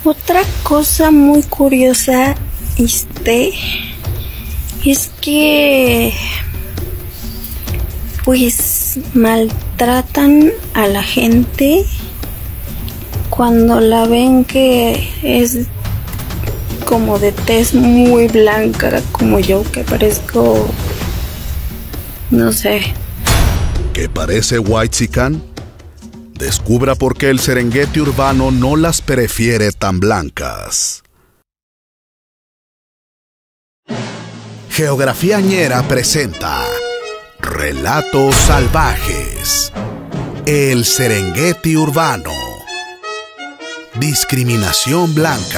Otra cosa muy curiosa es que pues maltratan a la gente cuando la ven que es como de tez muy blanca, como yo, que parezco, no sé. ¿Que parece whitexican? Descubra por qué el Serengeti urbano no las prefiere tan blancas. Geografía Ñera presenta Relatos Salvajes. El Serengeti urbano. Discriminación blanca.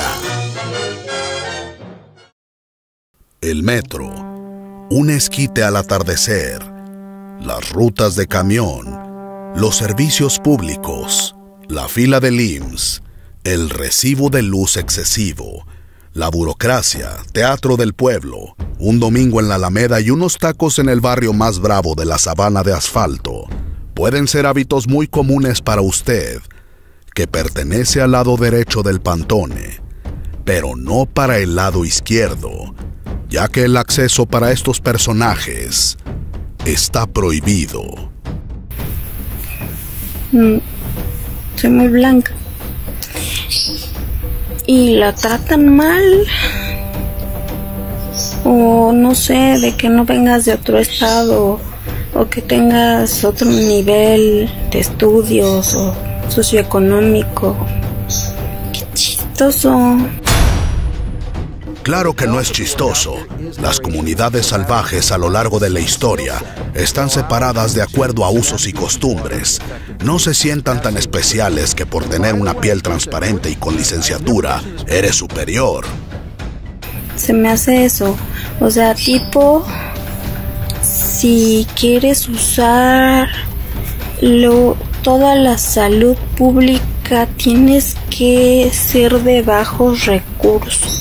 El metro. Un esquite al atardecer. Las rutas de camión. Los servicios públicos, la fila del IMSS, el recibo de luz excesivo, la burocracia, teatro del pueblo, un domingo en la Alameda y unos tacos en el barrio más bravo de la sabana de asfalto pueden ser hábitos muy comunes para usted, que pertenece al lado derecho del Pantone, pero no para el lado izquierdo, ya que el acceso para estos personajes está prohibido. Soy muy blanca y la tratan mal, o no sé, de que no vengas de otro estado o que tengas otro nivel de estudios o socioeconómico. Qué chistoso. Claro que no es chistoso. Las comunidades salvajes a lo largo de la historia están separadas de acuerdo a usos y costumbres. No se sientan tan especiales que por tener una piel transparente y con licenciatura eres superior. Se me hace eso. O sea, tipo, si quieres usar toda la salud pública, tienes que ser de bajos recursos.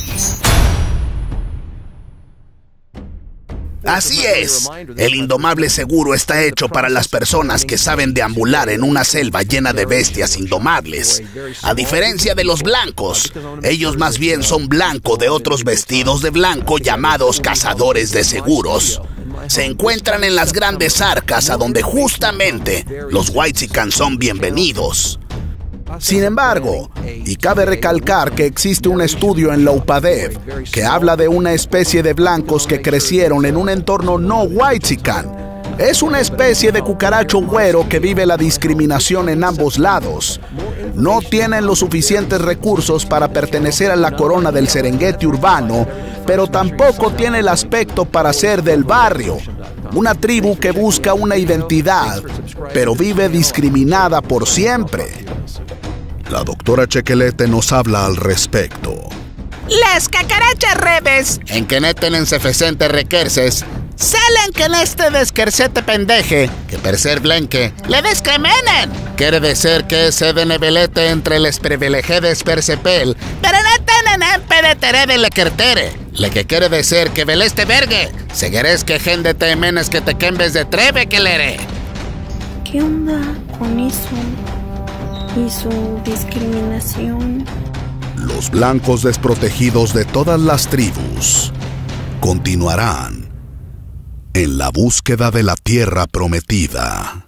Así es, el indomable seguro está hecho para las personas que saben deambular en una selva llena de bestias indomables. A diferencia de los blancos, ellos más bien son blanco de otros vestidos de blanco llamados cazadores de seguros. Se encuentran en las grandes arcas a donde justamente los whitexican son bienvenidos. Sin embargo, y cabe recalcar que existe un estudio en la UPADEV que habla de una especie de blancos que crecieron en un entorno no whitexican. Es una especie de cucaracho güero que vive la discriminación en ambos lados. No tienen los suficientes recursos para pertenecer a la corona del Serengeti urbano, pero tampoco tiene el aspecto para ser del barrio. Una tribu que busca una identidad, pero vive discriminada por siempre. La doctora Chequelete nos habla al respecto. Las cacarachas rebes, en que neten en sefecente requerces, salen que en este desquercete pendeje, que per ser blenque, le descremenen. Quiere decir que ese de nebelete entre les privilegiados persepel, pero no tenen en peretere de lequertere. Le que quiere decir que veleste vergue, segueres que gente te menes que te quembes de treve que lere. ¿Qué onda con eso? Y su discriminación. Los blancos desprotegidos de todas las tribus continuarán en la búsqueda de la tierra prometida.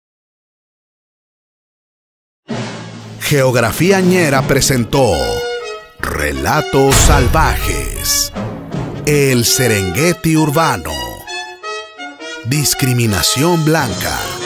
Geografía Ñera presentó Relatos Salvajes. El Serengeti urbano. Discriminación blanca.